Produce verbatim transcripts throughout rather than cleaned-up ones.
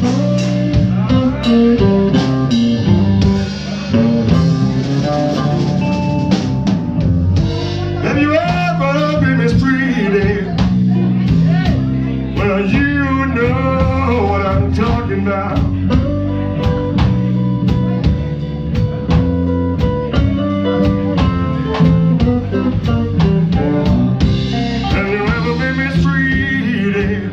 Have you ever been mistreated? Well, you know what I'm talking about. Have you ever been mistreated?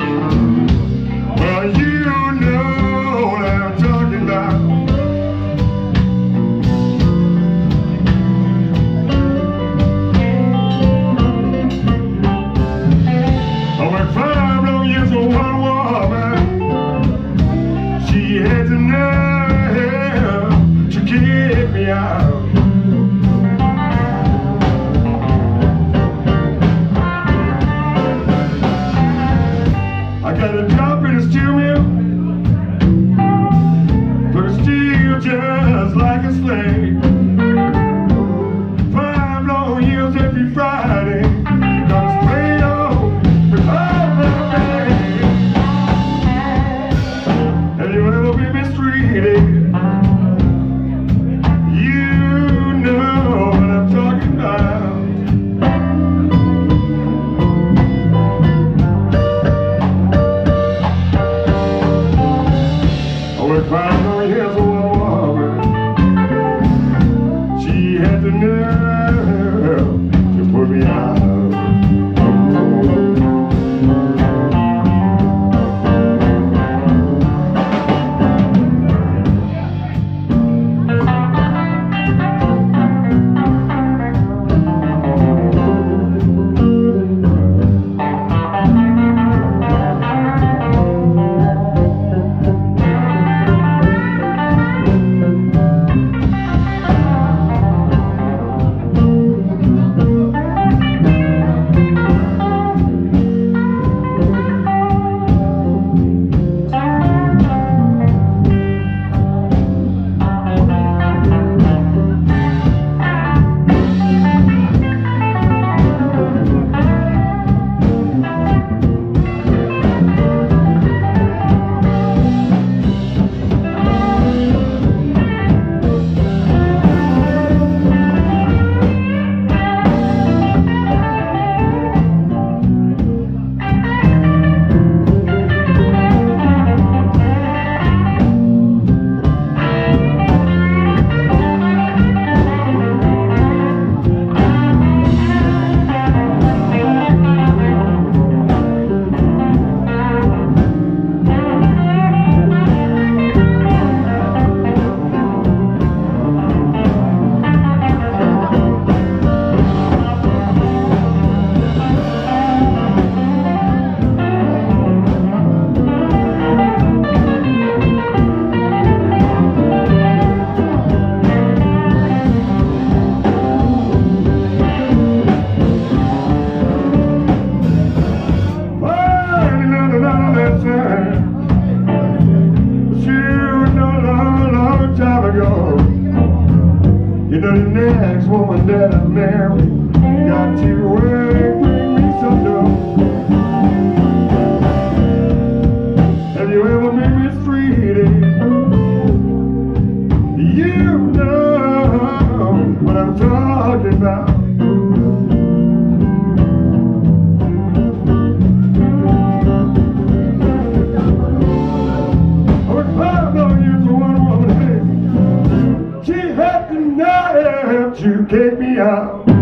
Well, you know what I'm talking about. Five long years for one woman. She had the nerve to kick me out. I got a job in a steel mill, but it's still just like a slave. Five long years every Friday. Five more years for one woman. She had the nerve to put me out. You know the next woman that I marry got to work, bring me some dough. Have you ever been mistreated? You know what I'm talking about. I worked five long years for one woman. She had the nerve to kick me out.